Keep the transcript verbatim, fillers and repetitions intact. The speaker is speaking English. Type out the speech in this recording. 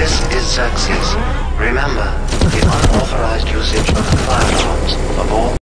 This is Xerxes. Remember, the unauthorized usage of the file